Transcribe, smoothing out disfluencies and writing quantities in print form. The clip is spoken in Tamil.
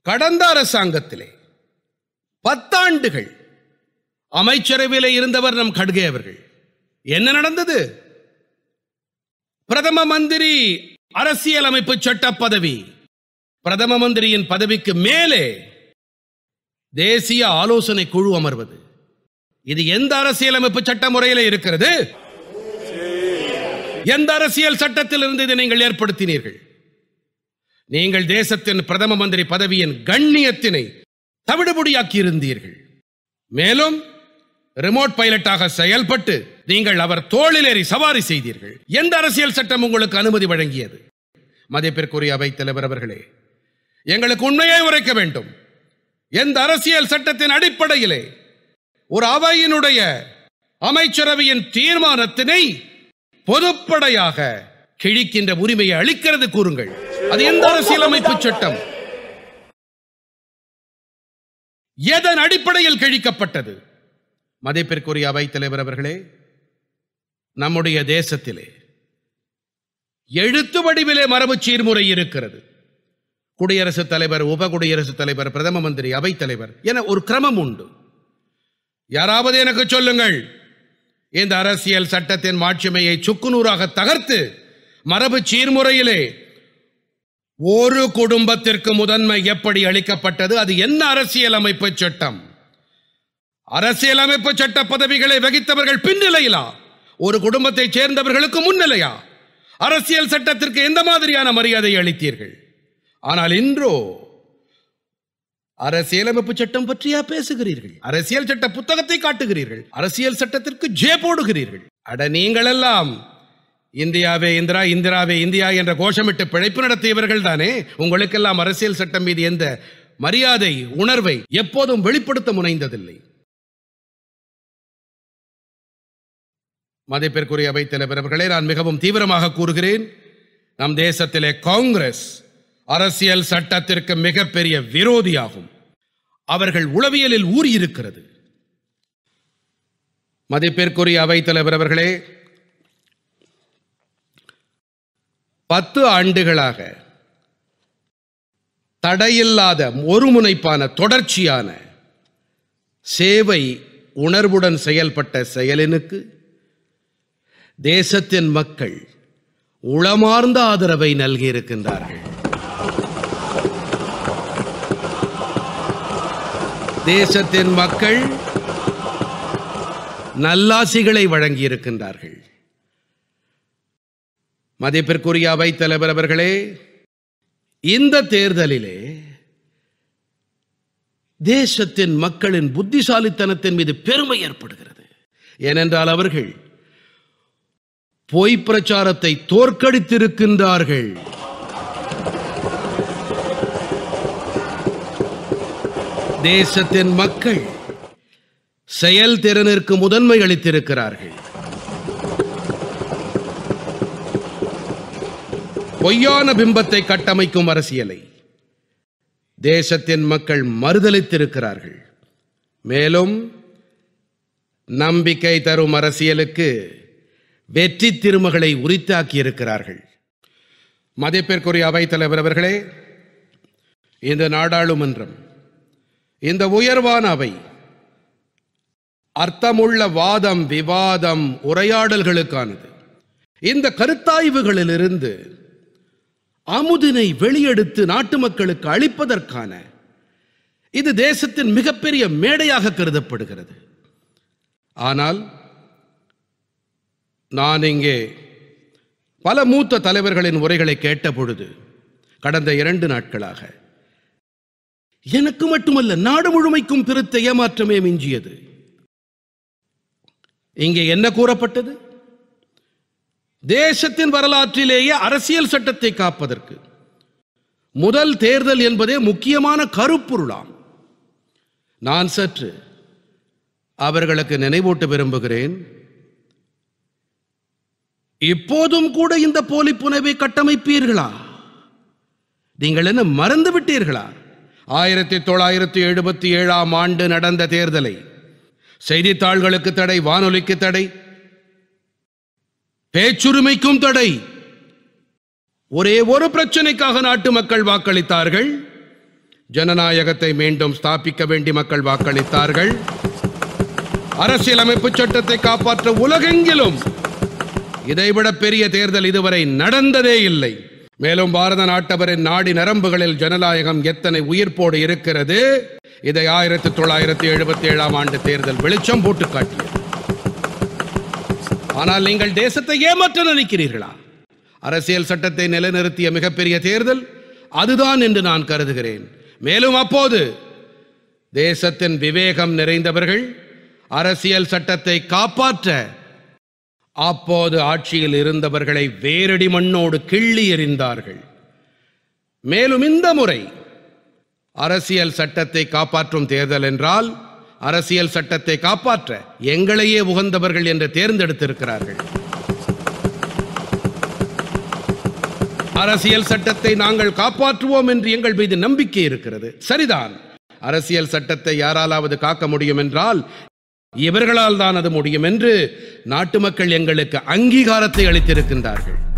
கடந்த அரசாங்கத்திலே 10 ஆண்டுகள் அமைச்சரவையில் இருந்தவர் நம் கட்கே அவர்கள். என்ன நடந்தது? பிரதம மந்திரி அரசியலமைப்பு சட்ட பதவி, பிரதம மந்திரியின் பதவிக்கு மேலே தேசிய ஆலோசனை குழு அமர்வது. இது எந்த அரசியலமைப்பு சட்ட முறையில் இருக்கிறது? எந்த அரசியல் சட்டத்தில் இருந்து இதை நீங்கள் ஏற்படுத்தினீர்கள்? நீங்கள் தேசத்தின் பிரதம மந்திரி பதவியின் கண்ணியத்தினை தவிடுபொடியாக்கி இருந்தீர்கள். மேலும் ரிமோட் பைலட்டாக செயல்பட்டு நீங்கள் அவர் தோளிலேறி சவாரி செய்தீர்கள். எந்த அரசியல் சட்டம் உங்களுக்கு அனுமதி வழங்கியது? மதிப்பிற்குரிய அவைத் தலைவர் அவர்களே, எங்களுக்கு உண்மையை உரைக்க வேண்டும். எந்த அரசியல் சட்டத்தின் அடிப்படையிலே ஒரு அவையினுடைய அமைச்சரவையின் தீர்மானத்தினை பொதுப்படையாக கிழிக்கின்ற உரிமையை அளிக்கிறது? கூறுங்கள். அது எந்த அரசியலமைப்பு சட்டம்? எதன் அடிப்படையில் கிழிக்கப்பட்டது? மதிப்பிற்குரிய அவைத் தலைவர் அவர்களே, நம்முடைய தேசத்திலே எழுத்து வடிவிலே மரபு சீர்முறை இருக்கிறது. குடியரசுத் தலைவர், உப குடியரசுத் தலைவர், பிரதம மந்திரி, அவைத் தலைவர் என ஒரு கிரமம் உண்டு. யாராவது எனக்கு சொல்லுங்கள், இந்த அரசியல் சட்டத்தின் மாட்சிமையை சுக்குநூறாக தகர்த்து மரபு சீர்முறையிலே ஒரு குடும்பத்திற்கு முதன்மை எப்படி அளிக்கப்பட்டது? அது என்ன அரசியலமைப்பு சட்டம்? அரசியலமைப்பு சட்ட பதவிகளை வகித்தவர்கள் பின்னிலையிலா? ஒரு குடும்பத்தைச் சேர்ந்தவர்களுக்கு முன்னிலையா? அரசியல் சட்டத்திற்கு எந்த மாதிரியான மரியாதை அளித்தீர்கள்? ஆனால் இன்றோ அரசியலமைப்பு சட்டம் பற்றியா பேசுகிறீர்கள்? அரசியல் சட்ட புத்தகத்தை காட்டுகிறீர்கள், அரசியல் சட்டத்திற்கு ஜே போடுகிறீர்கள். அட, நீங்கள் எல்லாம் இந்தியாவே இந்திரா, இந்திராவே இந்தியா என்ற கோஷமிட்டு பிழைப்பு நடத்தியவர்கள் தானே. உங்களுக்கெல்லாம் அரசியல் சட்டம் மீது எந்த மரியாதை உணர்வை எப்போதும் வெளிப்படுத்த முனைந்ததில்லை. மதிப்பிற்குரிய அவைத் தலைவர் அவர்களே, நான் மிகவும் தீவிரமாக கூறுகிறேன், நம் தேசத்திலே காங்கிரஸ் அரசியல் சட்டத்திற்கு மிகப்பெரிய விரோதியாகும். அவர்கள் உளவியலில் ஊறியிருக்கிறது. மதிப்பிற்குரிய அவைத் தலைவர் அவர்களே, 10 ஆண்டுகளாக தடையில்லாத ஒருமுனைப்பான தொடர்ச்சியான சேவை உணர்வுடன் செயல்பட்ட செயலினுக்கு தேசத்தின் மக்கள் உளமார்ந்த ஆதரவை நல்கியிருக்கின்றார்கள். தேசத்தின் மக்கள் நல்லாசிகளை வழங்கியிருக்கின்றார்கள். மதிப்பிற்குரிய அவைத் தலைவர் அவர்களே, இந்த தேர்தலிலே தேசத்தின் மக்களின் புத்திசாலித்தனத்தின் மீது பெருமை ஏற்படுகிறது. ஏனென்றால் அவர்கள் பொய் பிரச்சாரத்தை தோற்கடித்திருக்கின்றார்கள். தேசத்தின் மக்கள் செயல்திறனிற்கு முதன்மை அளித்திருக்கிறார்கள். பொய்யான பிம்பத்தை கட்டமைக்கும் அரசியலை தேசத்தின் மக்கள் மறுதலித்திருக்கிறார்கள். மேலும் நம்பிக்கை தரும் அரசியலுக்கு வெற்றி திருமகளை உரித்தாக்கி இருக்கிறார்கள். மதிப்பிற்குரிய அவைத் தலைவர் அவர்களே, இந்த நாடாளுமன்றம், இந்த உயர்வான அவை அர்த்தமுள்ள வாதம், விவாதம், உரையாடல்களுக்கானது. இந்த கருத்தாய்வுகளிலிருந்து அமுதினை வெளியெடுத்து நாட்டு மக்களுக்கு அளிப்பதற்கான இது தேசத்தின் மிகப்பெரிய மேடையாக கருதப்படுகிறது. ஆனால் நான் இங்கே பல மூத்த தலைவர்களின் உரைகளை கேட்ட பொழுது, கடந்த 2 நாட்களாக எனக்கு மட்டுமல்ல நாடு முழுமைக்கும் பெருத்த ஏமாற்றமே மிஞ்சியது. இங்கே என்ன கூறப்பட்டது? தேசத்தின் வரலாற்றிலேயே அரசியல் சட்டத்தை காப்பதற்கு முதல் தேர்தல் என்பதே முக்கியமான கருப்பொருளாம். நான் சற்று அவர்களுக்கு நினைவூட்ட விரும்புகிறேன். இப்போதும் கூட இந்த போலி புனைவை கட்டமைப்பீர்களா? நீங்கள் என்ன மறந்து விட்டீர்களா? 1977ஆம் ஆண்டு நடந்த தேர்தலை செய்தித்தாள்களுக்கு தடை, வானொலிக்கு தடை, பேச்சுரிமைக்கும் தடை. ஒரே ஒரு பிரச்சனைக்காக நாட்டு மக்கள் வாக்களித்தார்கள். ஜனநாயகத்தை மீண்டும் ஸ்தாபிக்க வேண்டி மக்கள் வாக்களித்தார்கள். அரசியலமைப்பு சட்டத்தை காப்பாற்ற உலகெங்கிலும் இதைவிட பெரிய தேர்தல் இதுவரை நடந்ததே இல்லை. மேலும் பாரத நாட்டவரின் நாடி நரம்புகளில் ஜனநாயகம் எத்தனை உயிர்ப்போடு இருக்கிறது, இதை 1977ஆம் ஆண்டு தேர்தல் வெளிச்சம் போட்டு காட்டியது. ஆனால் நீங்கள் தேசத்தை ஏமாற்ற நினைக்கிறீர்களா? அரசியல் சட்டத்தை நிலைநிறுத்திய மிகப்பெரிய தேர்தல் அதுதான் என்று நான் கருதுகிறேன். மேலும் அப்போது தேசத்தின் விவேகம் நிறைந்தவர்கள் அரசியல் சட்டத்தை காப்பாற்ற அப்போது ஆட்சியில் இருந்தவர்களை வேரடி மண்ணோடு கிள்ளி எறிந்தார்கள். மேலும் இந்த முறை அரசியல் சட்டத்தை காப்பாற்றும் தேர்தல் என்றால் அரசியல் சட்டத்தை காப்பாற்ற எங்களையே உகந்தவர்கள் என்று தேர்ந்தெடுத்திருக்கிறார்கள். அரசியல் சட்டத்தை நாங்கள் காப்பாற்றுவோம் என்று எங்கள் மீது நம்பிக்கை இருக்கிறது. சரிதான், அரசியல் சட்டத்தை யாராலாவது காக்க முடியும் என்றால் இவர்களால் தான் அது முடியும் என்று நாட்டு மக்கள் எங்களுக்கு அங்கீகாரத்தை அளித்திருக்கின்றார்கள்.